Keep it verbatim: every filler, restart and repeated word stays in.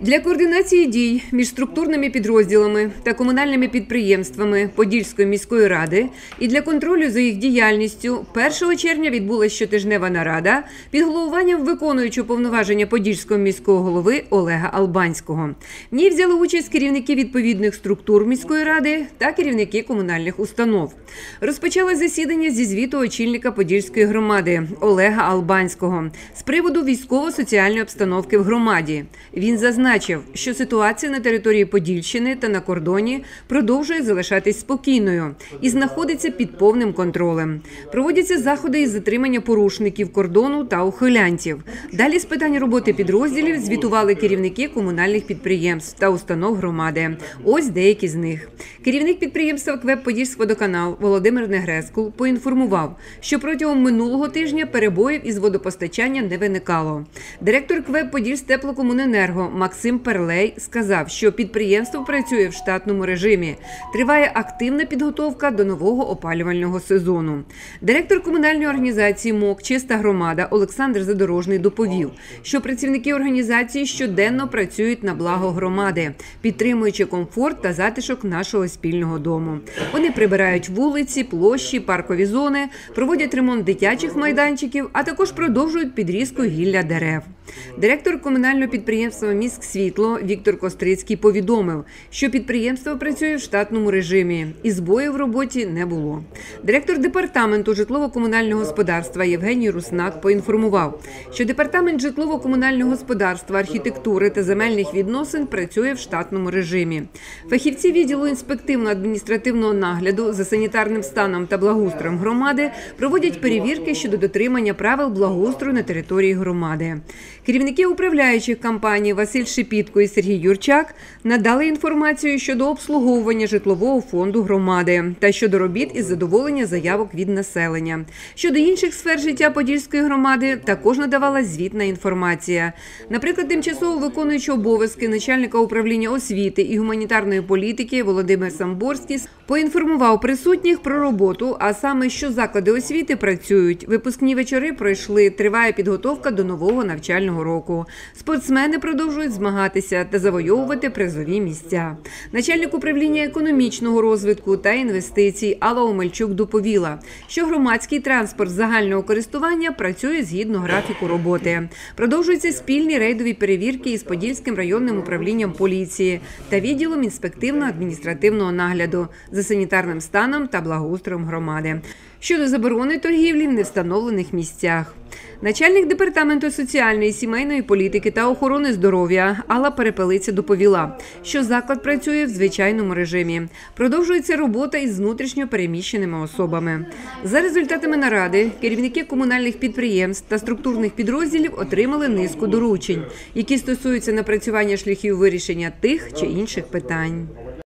Для координації дій між структурними підрозділами та комунальними підприємствами Подільської міської ради і для контролю за їх діяльністю першого червня відбулася щотижнева нарада під головуванням виконуючого повноваження Подільського міського голови Олега Албанського. В ній взяли участь керівники відповідних структур міської ради та керівники комунальних установ. Розпочали засідання зі звіту очільника Подільської громади Олега Албанського з приводу військово-соціальної обстановки в громаді. Він зазначив, що ситуація на території Подільщини та на кордоні продовжує залишатись спокійною і знаходиться під повним контролем. Проводяться заходи із затримання порушників кордону та ухилянтів. Далі з питань роботи підрозділів звітували керівники комунальних підприємств та установ громади. Ось деякі з них. Керівник підприємства КВЕП «Подільськводоканал» Володимир Негрескул поінформував, що протягом минулого тижня перебоїв із водопостачання не виникало. Директор КВЕП «Подільстеплокомуненерго» Максим Перлей сказав, що підприємство працює в штатному режимі. Триває активна підготовка до нового опалювального сезону. Директор комунальної організації МОК «Чиста громада» Олександр Задорожний доповів, що працівники організації щоденно працюють на благо громади, підтримуючи комфорт та затишок нашого спільного дому. Вони прибирають вулиці, площі, паркові зони, проводять ремонт дитячих майданчиків, а також продовжують підрізку гілля дерев. Директор комунального підприємства «Міськсвітло» Віктор Кострицький повідомив, що підприємство працює в штатному режимі і збоїв в роботі не було. Директор департаменту житлово-комунального господарства Євгеній Руснак поінформував, що департамент житлово-комунального господарства, архітектури та земельних відносин працює в штатному режимі. Фахівці відділу інспективно-адміністративного нагляду за санітарним станом та благоустроєм громади проводять перевірки щодо дотримання правил благоустрою на території громади. Керівники управляючих компаній Василь Шипітко і Сергій Юрчак надали інформацію щодо обслуговування житлового фонду громади та щодо робіт із задоволення заявок від населення. Щодо інших сфер життя Подільської громади також надавалась звітна інформація. Наприклад, тимчасово виконуючий обов'язки начальника управління освіти і гуманітарної політики Володимир Самборський поінформував присутніх про роботу, а саме, що заклади освіти працюють, випускні вечори пройшли, триває підготовка до нового навчального року. Спортсмени продовжують змагатися та завойовувати призові місця. Начальник управління економічного розвитку та інвестицій Алла Омельчук доповіла, що громадський транспорт загального користування працює згідно графіку роботи. Продовжуються спільні рейдові перевірки із Подільським районним управлінням поліції та відділом інспективно-адміністративного нагляду за санітарним станом та благоустроєм громади щодо заборони торгівлі в невстановлених місцях. Начальник департаменту соціальної, сімейної політики та охорони здоров'я Алла Перепелиця доповіла, що заклад працює в звичайному режимі. Продовжується робота із внутрішньо переміщеними особами. За результатами наради, керівники комунальних підприємств та структурних підрозділів отримали низку доручень, які стосуються напрацювання шляхів вирішення тих чи інших питань.